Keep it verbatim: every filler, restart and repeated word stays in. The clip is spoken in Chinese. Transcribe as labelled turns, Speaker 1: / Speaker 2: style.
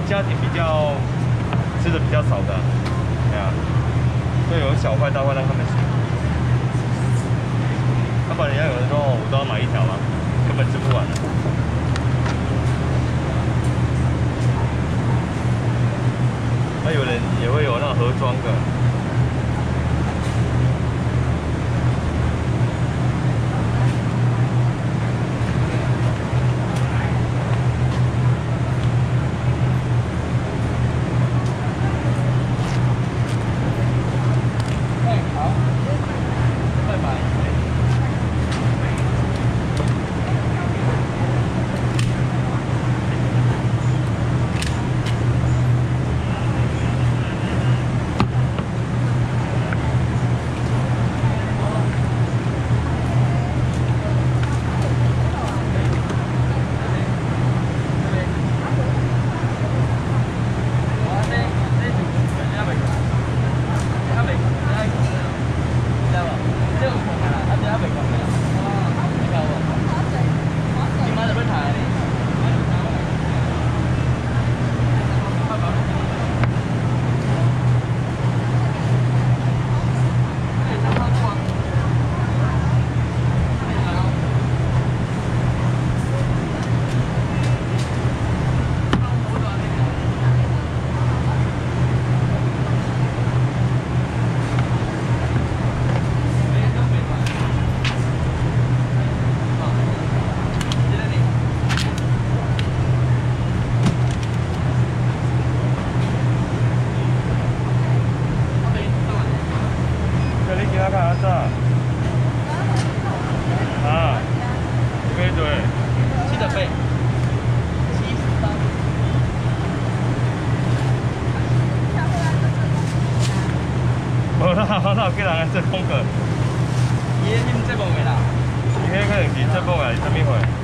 Speaker 1: 家庭比较吃的比较少的，对啊，所以有小块大块让他们选。要不然人家有的时候我都要买一条嘛，根本吃不完的。那有人也会有那种盒装的。 啊，对对，
Speaker 2: 七的倍，七十八。
Speaker 1: 无啦，我哪有叫人来做广告？
Speaker 2: 伊迄翕节目的啦。
Speaker 1: 伊迄可能是节目啊，是啥物货？